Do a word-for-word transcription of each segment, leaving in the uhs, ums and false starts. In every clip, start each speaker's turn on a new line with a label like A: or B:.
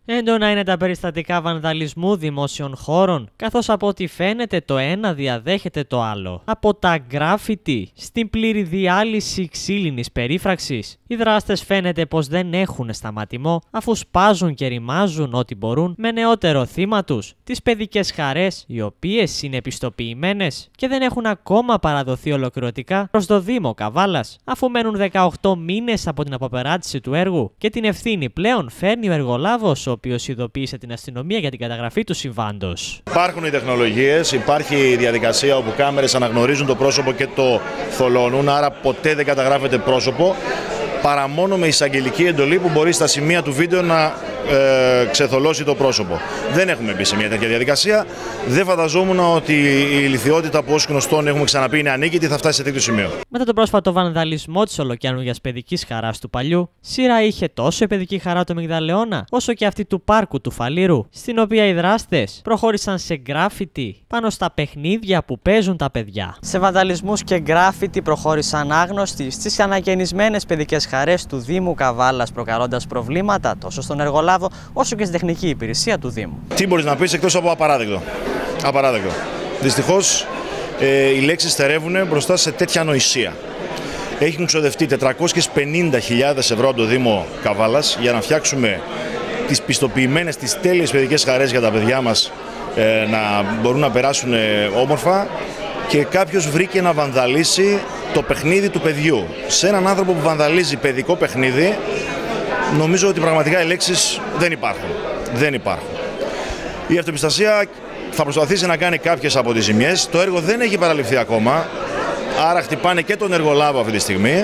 A: Έντονα είναι τα περιστατικά βανδαλισμού δημόσιων χώρων, καθώς από ό,τι φαίνεται το ένα διαδέχεται το άλλο. Από τα γκράφιτι στην πλήρη διάλυση ξύλινης περίφραξης, οι δράστες φαίνεται πως δεν έχουν σταματημό, αφού σπάζουν και ρημάζουν ό,τι μπορούν με νεότερο θύμα τους, τις παιδικές χαρές, οι οποίες είναι επιστοποιημένες και δεν έχουν ακόμα παραδοθεί ολοκληρωτικά προς το Δήμο Καβάλας, αφού μένουν δεκαοκτώ μήνες από την αποπεράτηση του έργου και την ευθύνη πλέον φέρνει ο εργολάβος, ο οποίος ειδοποίησε την αστυνομία για την καταγραφή του συμβάντος.
B: Υπάρχουν οι τεχνολογίες, υπάρχει η διαδικασία όπου κάμερες αναγνωρίζουν το πρόσωπο και το θολώνουν, άρα ποτέ δεν καταγράφεται πρόσωπο, παρά μόνο με εισαγγελική εντολή που μπορεί στα σημεία του βίντεο να ε, ξεθολώσει το πρόσωπο. Δεν έχουμε μπει σε μια τέτοια διαδικασία. Δεν φανταζόμουν ότι η ηλιθιότητα που ως γνωστόν έχουμε ξαναπεί είναι ανίκητη θα φτάσει σε τέτοιο σημείο.
A: Μετά τον πρόσφατο βανδαλισμό της ολοκιάνουργιας παιδικής χαράς του παλιού, σειρά είχε τόσο η παιδική χαρά του Μυγδαλεώνα, όσο και αυτή του πάρκου του Φαλήρου, στην οποία οι δράστες προχώρησαν σε γκράφιτι πάνω στα παιχνίδια που παίζουν τα παιδιά. Σε βανδαλισμούς και γκράφιτι προχώρησαν άγνωστοι στις ανακαινισμένες παιδικές χαρές του Δήμου Καβάλας, προκαλώντας προβλήματα τόσο στον εργολάβο όσο και στην τεχνική υπηρεσία του Δήμου.
B: Τι μπορείς να πεις εκτός από απαράδεκτο. Απαράδεκτο. Δυστυχώς ε, οι λέξεις στερεύουν μπροστά σε τέτοια ανοησία. Έχουν ξοδευτεί τετρακόσιες πενήντα χιλιάδες ευρώ από το Δήμο Καβάλας για να φτιάξουμε τις πιστοποιημένες, τις τέλειες παιδικές χαρές για τα παιδιά μας ε, να μπορούν να περάσουν ε, όμορφα, και κάποιος βρήκε να βανδαλίσει το παιχνίδι του παιδιού. Σε έναν άνθρωπο που βανδαλίζει παιδικό παιχνίδι, νομίζω ότι πραγματικά οι λέξεις δεν υπάρχουν. Δεν υπάρχουν. Η αυτοεπιστασία θα προσπαθήσει να κάνει κάποιες από τις ζημιές. Το έργο δεν έχει παραληφθεί ακόμα, άρα χτυπάνε και τον εργολάβο αυτή τη στιγμή.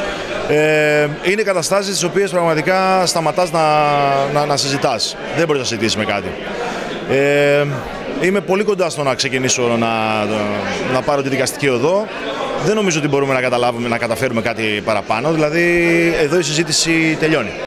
B: Ε, είναι καταστάσεις τις οποίες πραγματικά σταματάς να, να, να συζητάς. Δεν μπορείς να συζητήσεις με κάτι. Ε, είμαι πολύ κοντά στο να ξεκινήσω να, να πάρω τη δικαστική οδό. Δεν νομίζω ότι μπορούμε να καταλάβουμε, να καταφέρουμε κάτι παραπάνω. Δηλαδή, εδώ η συζήτηση τελειώνει.